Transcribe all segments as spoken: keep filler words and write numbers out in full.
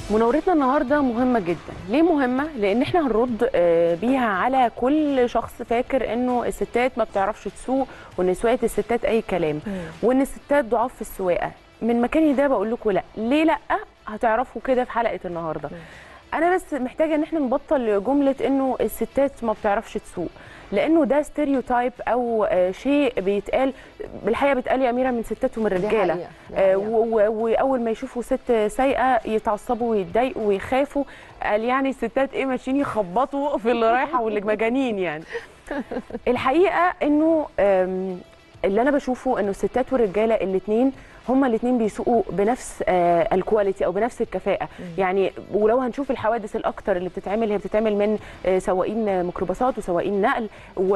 مناورتنا النهارده مهمه جدا. ليه مهمه؟ لان احنا هنرد بيها على كل شخص فاكر انه الستات ما بتعرفش تسوق وان سواقه الستات اي كلام وان الستات ضعاف في السواقه. من مكاني ده بقول لكم لا. ليه لا؟ هتعرفوا كده في حلقه النهارده. انا بس محتاجه ان احنا نبطل جمله انه الستات ما بتعرفش تسوق، لانه ده ستيريوتايب او شيء بيتقال. بالحقيقه بيتقال يا اميره من ستات ومن رجاله، واول ما يشوفوا ست سايقه يتعصبوا ويتضايقوا ويخافوا. قال يعني الستات ايه ماشيين يخبطوا في اللي رايحه واللي مجانين يعني. الحقيقه انه اللي انا بشوفه انه الستات والرجاله الاثنين هما الاثنين بيسوقوا بنفس آه الكواليتي او بنفس الكفاءه. مم. يعني ولو هنشوف الحوادث الاكتر اللي بتتعمل هي بتتعمل من آه سواقين ميكروباصات وسواقين نقل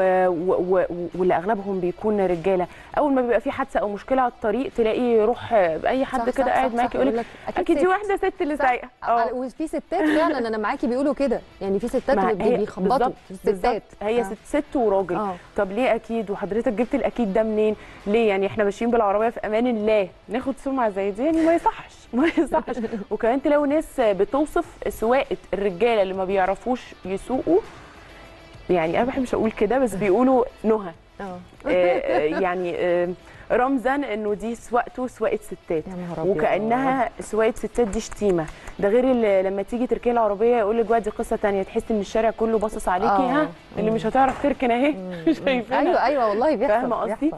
واللي اغلبهم بيكون رجاله. اول ما بيبقى في حادثه او مشكله على الطريق تلاقي يروح اي حد كده قاعد معاكي يقول لك اكيد دي واحده ست اللي سايقه. وفي ستات فعلا انا معاكي بيقولوا كده، يعني في ستات بيخبطوا الستات. هي آه. ست ست وراجل. آه. طب ليه اكيد؟ وحضرتك جبت الاكيد ده منين؟ ليه يعني احنا ماشيين بالعربيه في امان الله ناخد سمعه زي دي؟ يعني ما يصحش ما يصحش. وكمان تلاقوا ناس بتوصف سواقه الرجاله اللي ما بيعرفوش يسوقوا، يعني انا ما بحبش اقول كده بس بيقولوا نهى. اه يعني آه رمزا انه دي سواقته سواقه ستات، وكانها سواقه ستات دي شتيمه. ده غير اللي لما تيجي تركني العربيه يقول لك دي قصه ثانيه، تحس ان الشارع كله باصص عليكي. ها اللي مش هتعرف تركن اهي شايفينها. ايوه ايوه والله بيحصل. فاهمه قصدي؟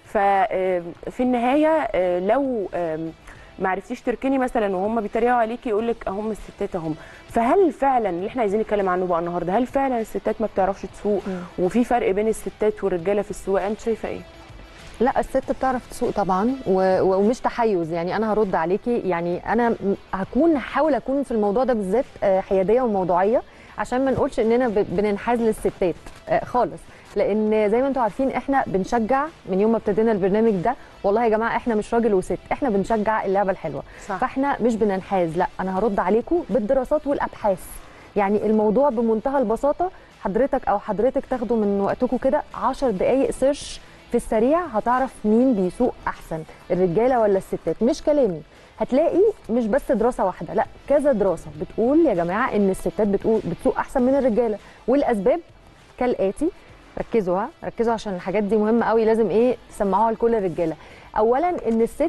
ففي النهايه لو ما عرفتيش تركني مثلا وهم بيتريقوا عليكي يقول لك اهم الستات اهم. فهل فعلا اللي احنا عايزين نتكلم عنه بقى النهارده، هل فعلا الستات ما بتعرفش تسوق وفي فرق بين الستات والرجاله في السواقه؟ انت شايفه ايه؟ لا الست بتعرف تسوق طبعا، ومش تحيز. يعني انا هرد عليكي، يعني انا هكون هحاول اكون في الموضوع ده بالذات حياديه وموضوعيه عشان ما نقولش اننا بننحاز للستات خالص، لان زي ما انتم عارفين احنا بنشجع من يوم ما ابتدينا البرنامج ده. والله يا جماعه احنا مش راجل وست، احنا بنشجع اللعبه الحلوه. صح. فاحنا مش بننحاز. لا انا هرد عليكم بالدراسات والابحاث. يعني الموضوع بمنتهى البساطه، حضرتك او حضرتك تاخدوا من وقتكم كده عشر دقائق سيرش في السريع، هتعرف مين بيسوق احسن، الرجاله ولا الستات. مش كلامي، هتلاقي مش بس دراسه واحده، لا كذا دراسه بتقول يا جماعه ان الستات بتقول بتسوق احسن من الرجاله. والاسباب كالاتي، ركزوا ها ركزوا عشان الحاجات دي مهمه قوي، لازم ايه تسمعوها لكل الرجاله. اولا ان الست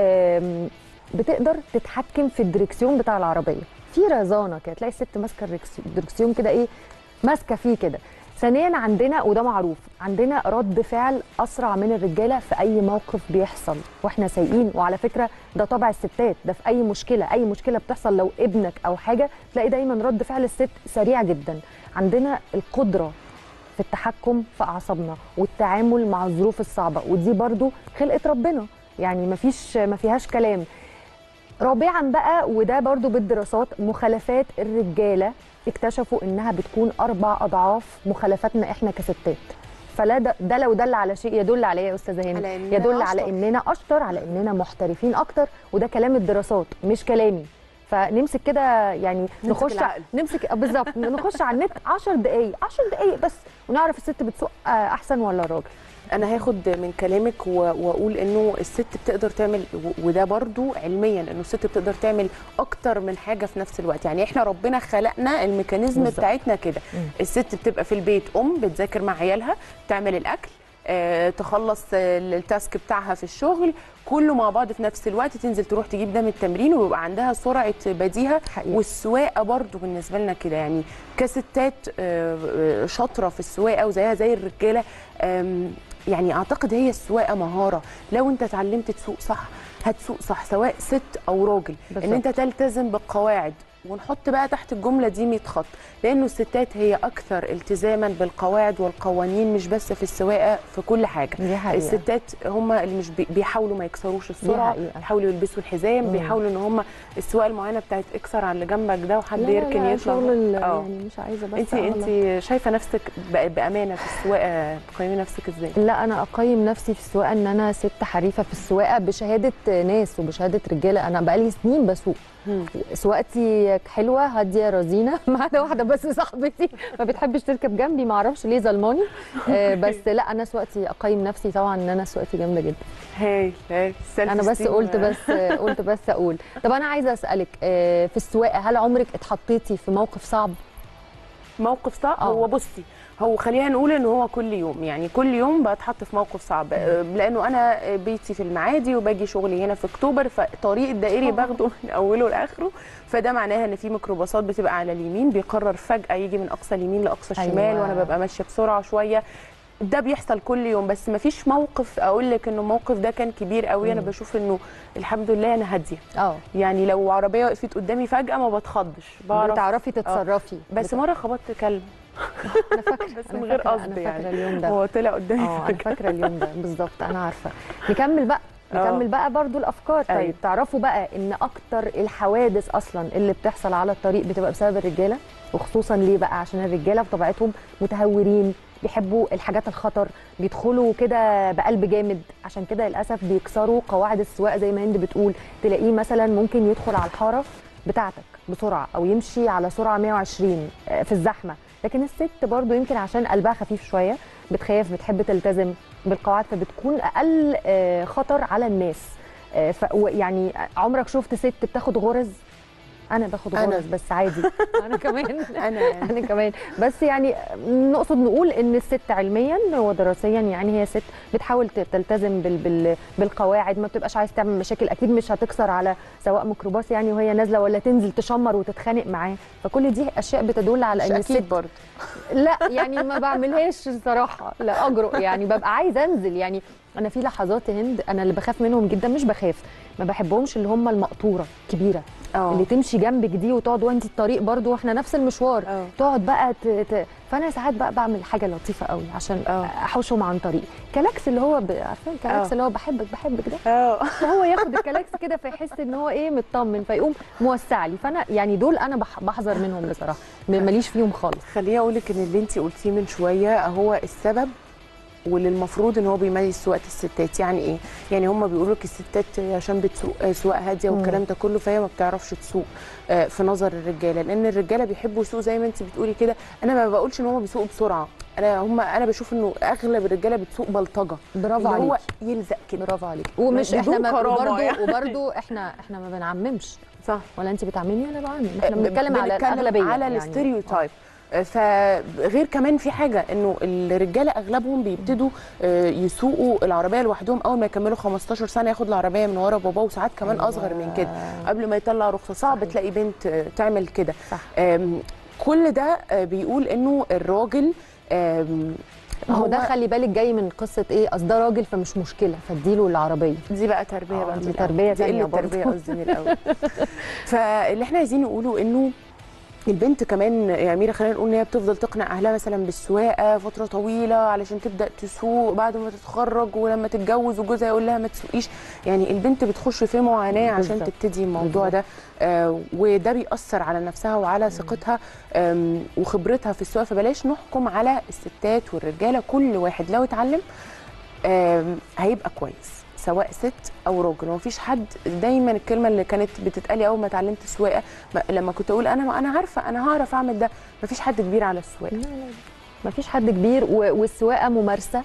بتقدر تتحكم في الدركسيون بتاع العربيه، في رزانه كده تلاقي الست ماسكه الدركسيون كده ايه ماسكه فيه كده. ثانيا عندنا وده معروف، عندنا رد فعل اسرع من الرجاله في اي موقف بيحصل واحنا سايقين. وعلى فكره ده طبع الستات، ده في اي مشكله اي مشكله بتحصل لو ابنك او حاجه تلاقي دايما رد فعل الست سريع جدا. عندنا القدره في التحكم في اعصابنا والتعامل مع الظروف الصعبه، ودي برضو خلقه ربنا يعني مفيش ما فيهاش كلام. رابعا بقى وده برضو بالدراسات، مخالفات الرجاله اكتشفوا انها بتكون اربع اضعاف مخالفاتنا احنا كستات. فلا ده, ده لو دل على شيء يدل على ايه يا استاذه هاني؟ يدل أشطر. على اننا اشطر، على اننا محترفين اكتر، وده كلام الدراسات مش كلامي. فنمسك كده يعني نخش نمسك بالظبط نخش على النت عشر دقائق عشر دقائق بس ونعرف الست بتسوق احسن ولا الراجل. انا هاخد من كلامك واقول انه الست بتقدر تعمل، وده برضو علميا انه الست بتقدر تعمل اكتر من حاجه في نفس الوقت. يعني احنا ربنا خلقنا الميكانيزم بتاعتنا كده. الست بتبقى في البيت ام بتذاكر مع عيالها، تعمل الاكل، أه تخلص التاسك بتاعها في الشغل، كله مع بعض في نفس الوقت، تنزل تروح تجيب ده من التمرين ويبقى عندها سرعه بديهه. والسواقه برضو بالنسبه لنا كده، يعني كستات أه شاطره في السواقه وزيها زي الرجاله. يعني اعتقد هي السواقه مهاره، لو انت اتعلمت تسوق صح هتسوق صح سواء ست او راجل. بالزبط. ان انت تلتزم بالقواعد، ونحط بقى تحت الجمله دي مية خط، لانه الستات هي اكثر التزاما بالقواعد والقوانين مش بس في السواقه، في كل حاجه. الستات هم اللي مش بيحاولوا ما يكسروش السرعه، بيحاولوا يلبسوا الحزام، مم. بيحاولوا ان هم السواقه المعينه بتاعت اكسر على اللي جنبك ده وحد لا يركن لا يطلع. اه يعني مش عايزه بس انت انت شايفه نفسك بامانه في السواقه، تقيمي نفسك ازاي؟ لا انا اقيم نفسي في السواقه ان انا ست حريفه في السواقه بشهاده ناس وبشهاده رجاله. انا بقالي سنين بسوق، سواقتي ازيك حلوه هاديه رزينه ما عدا واحده بس صاحبتي ما بتحبش تركب جنبي، ما اعرفش ليه ظلماني. آه بس لا انا سواقتي اقيم نفسي طبعا ان انا سواقتي جامده جدا. هاي هاي انا بس قلت بس قلت بس اقول. طب انا عايزه اسالك آه في السواقه، هل عمرك اتحطيتي في موقف صعب؟ موقف صعب؟ أوه. هو بصي، هو خلينا نقول ان هو كل يوم، يعني كل يوم بتحط في موقف صعب، لانه انا بيتي في المعادي وباجي شغلي هنا في اكتوبر، فطريق الدائري باخده من اوله لاخره، فده معناها ان في ميكروباصات بتبقى على اليمين بيقرر فجاه يجي من اقصى اليمين لاقصى الشمال. أيوة. وانا ببقى ماشيه بسرعه شويه. ده بيحصل كل يوم، بس ما فيش موقف اقول لك انه الموقف ده كان كبير قوي. انا بشوف انه الحمد لله انا هاديه. اه يعني لو عربيه وقفت قدامي فجاه ما بتخضش، بعرف بتعرفي تتصرفي. بس بتع... مره خبطت كلب. انا فاكره بس من غير قصد يعني. انا فاكره اليوم ده، هو طلع قدامي. اه انا فاكره اليوم ده بالظبط، انا عارفه. نكمل بقى نكمل بقى برضو الافكار. طيب أيوة. تعرفوا بقى ان اكتر الحوادث اصلا اللي بتحصل على الطريق بتبقى بسبب الرجاله، وخصوصا ليه بقى؟ عشان الرجاله بطبيعتهم متهورين، بيحبوا الحاجات الخطر، بيدخلوا كده بقلب جامد، عشان كده للاسف بيكسروا قواعد السواقه زي ما هند بتقول. تلاقيه مثلا ممكن يدخل على الحاره بتاعتك بسرعه او يمشي على سرعه مية وعشرين في الزحمه، لكن الست برضو يمكن عشان قلبها خفيف شويه بتخاف، بتحب تلتزم بالقواعد، فبتكون اقل خطر على الناس. يعني عمرك شفت ست بتاخد غرز؟ انا باخد غرز بس عادي. انا كمان انا يعني. انا كمان بس يعني نقصد نقول ان الست علميا ودراسيا يعني هي ست بتحاول تلتزم بال بال بالقواعد، ما بتبقاش عايز تعمل مشاكل، اكيد مش هتكسر على سواق ميكروباص يعني وهي نازله، ولا تنزل تشمر وتتخانق معاه، فكل دي اشياء بتدل على ان الست برضه لا يعني ما بعملهاش الصراحه، لا اجرؤ يعني، ببقى عايزه انزل. يعني انا في لحظات هند انا اللي بخاف منهم جدا، مش بخاف، ما بحبهمش اللي هم المقطوره كبيره أوه. اللي تمشي جنبك دي وتقعد وانت الطريق برضو واحنا نفس المشوار أوه. تقعد بقى ت... ت... فانا ساعات بقى بعمل حاجه لطيفه قوي عشان أوه. احوشهم عن طريق كلاكس، اللي هو ب... عارفين الكلاكس اللي هو بحبك بحبك ده أوه. فهو ياخد الكلاكس كده فيحس ان هو ايه مطمن، فيقوم موسع لي. فانا يعني دول انا بح... بحذر منهم بصراحه، ماليش فيهم خالص. خليني اقول لك ان اللي انت قلتيه من شويه هو السبب واللي المفروض ان هو بيميز سواقه الستات. يعني ايه؟ يعني هم بيقولوا لك الستات عشان بتسوق سواقه هاديه والكلام ده كله، فهي ما بتعرفش تسوق في نظر الرجاله، لان الرجاله بيحبوا يسوقوا زي ما انت بتقولي كده. انا ما بقولش ان هم بيسوقوا بسرعه، انا هم انا بشوف انه اغلب الرجاله بتسوق بلطجه. برافو عليك، هو يلزق كده. برافو عليك. ومش احنا وبرده يعني. وبرده احنا احنا ما بنعممش صح؟ ولا انت بتعممي ولا بعمم؟ احنا بنتكلم على الاغلبيه، على يعني. الستيريوتايب. فغير كمان في حاجه انه الرجاله اغلبهم بيبتدوا يسوقوا العربيه لوحدهم اول ما يكملوا خمستاشر سنه، ياخد العربيه من ورا باباه، وساعات كمان أيوة. اصغر من كده قبل ما يطلع رخصه. صعب تلاقي بنت تعمل كده. كل ده بيقول انه الراجل هو ده خلي بالك جاي من قصه ايه؟ اصل ده راجل فمش مشكله فاديله العربيه. دي بقى تربيه بقى، دي تربيه ثانيه برضه، تربيه قصدي من الاول. فاللي احنا عايزين نقوله انه البنت كمان يا أميرة خلينا نقول ان هي بتفضل تقنع اهلها مثلا بالسواقه فتره طويله علشان تبدا تسوق بعد ما تتخرج، ولما تتجوز وجوزها يقول لها ما تسوقيش. يعني البنت بتخش في معاناه عشان بالزبط. تبتدي الموضوع بالزبط. ده آه وده بيأثر على نفسها وعلى ثقتها وخبرتها في السواقه. فبلاش نحكم على الستات والرجاله، كل واحد لو اتعلم هيبقى كويس سواء ست او راجل. ومفيش حد، دايما الكلمه اللي كانت بتتقالي اول ما اتعلمت السواقه لما كنت اقول انا انا عارفه انا هعرف اعمل ده، مفيش حد كبير على السواقه. لا لا مفيش حد كبير، والسواقه ممارسه.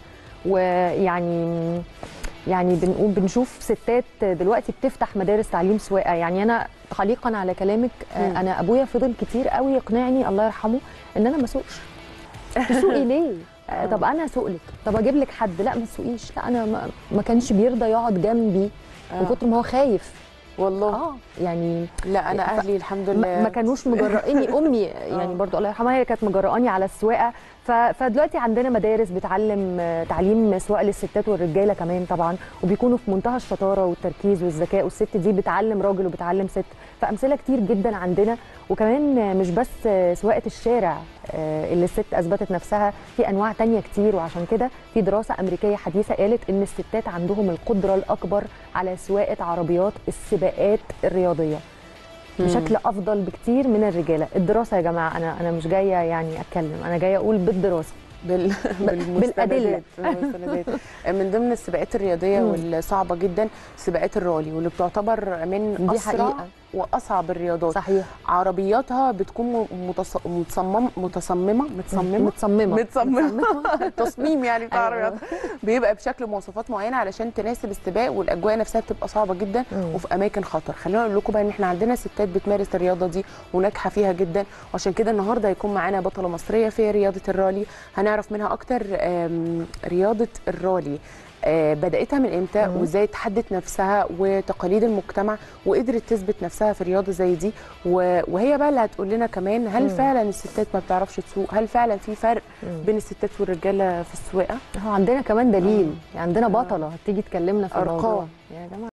ويعني يعني بنقول بنشوف ستات دلوقتي بتفتح مدارس تعليم سواقه. يعني انا تعليقا على كلامك م. انا ابويا فضل كتير قوي يقنعني الله يرحمه ان انا ما اسوقش. تسوقي ليه؟ آه. طب انا اسوق لك، طب اجيب لك حد، لا ما تسوقيش. لا انا ما, ما كانش بيرضى يقعد جنبي آه. من كتر ما هو خايف والله. اه يعني لا انا اهلي الحمد لله ما كانوش مجرئيني. امي يعني برضو الله يرحمها هي كانت مجرئاني على السواقه. فدلوقتي عندنا مدارس بتعلم تعليم سواقه للستات والرجاله كمان طبعا، وبيكونوا في منتهى الشطاره والتركيز والذكاء، والست دي بتعلم راجل وبتعلم ست. فامثله كتير جدا عندنا. وكمان مش بس سواقه الشارع اللي الست اثبتت نفسها، في انواع تانية كتير. وعشان كده في دراسه امريكيه حديثه قالت ان الستات عندهم القدره الاكبر على سواقه عربيات السباقات الرياضيه بشكل افضل بكتير من الرجاله. الدراسه يا جماعه، انا انا مش جايه يعني اتكلم، انا جايه اقول بالدراسه بال... بالادله. من ضمن السباقات الرياضيه والصعبه جدا سباقات الرالي، واللي بتعتبر من دي اسرع حقيقة. واصعب الرياضات. صحيح. عربياتها بتكون متص- متصمم متصممه متصممه متصممه متصممه التصميم يعني بتاع العربيات بيبقى بشكل مواصفات معينه علشان تناسب السباق، والاجواء نفسها بتبقى صعبه جدا مم. وفي اماكن خطر. خلينا اقول لكم بقى ان احنا عندنا ستات بتمارس الرياضه دي وناجحه فيها جدا، وعشان كده النهارده هيكون معانا بطله مصريه في رياضه الرالي. هنعرف منها اكتر آم، رياضه الرالي آه، بدأتها من امتى مم. وازاي تحدت نفسها وتقاليد المجتمع وقدرت تثبت نفسها في رياضه زي دي، و- وهي بقى اللي هتقول لنا كمان هل مم. فعلا الستات ما بتعرفش تسوق؟ هل فعلا في فرق مم. بين الستات والرجاله في السواقه؟ هو عندنا كمان دليل، عندنا بطله هتيجي تكلمنا في الموضوع أرقام. يا جماعه.